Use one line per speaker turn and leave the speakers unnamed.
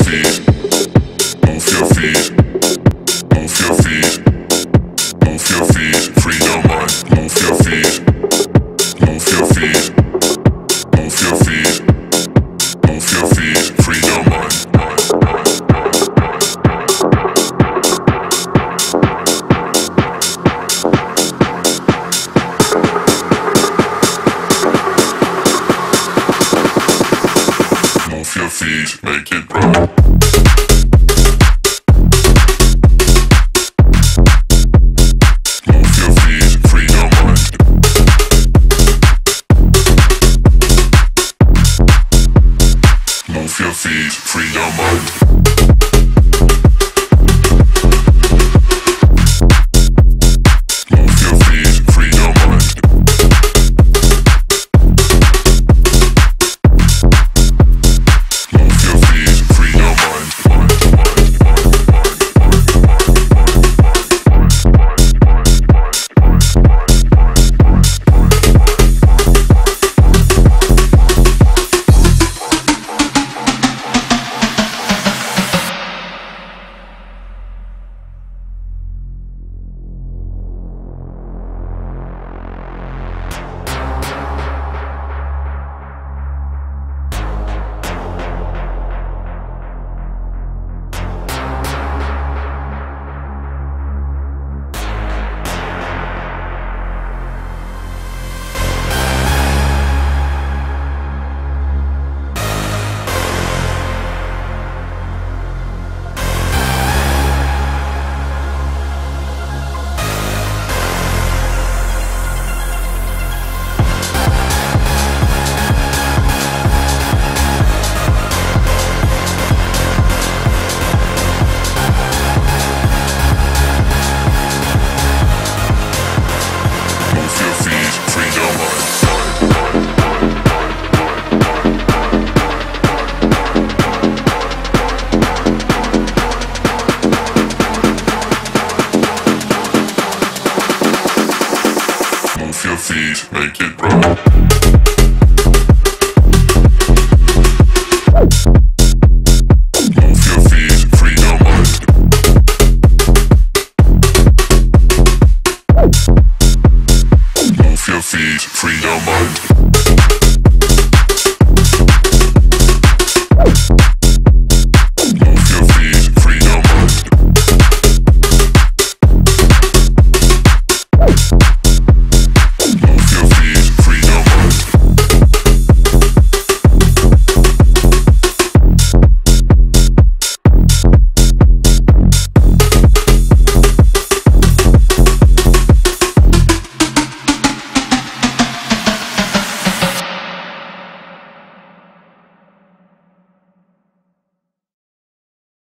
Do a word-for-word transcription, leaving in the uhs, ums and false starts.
feet, move your feet, move your feet, move your feet, free your mind. Move your feet, move your feet, move your feet, move your feet, free your mind. Move your feet, make it right. Move your feet, free your mind. Move your feet, free your mind.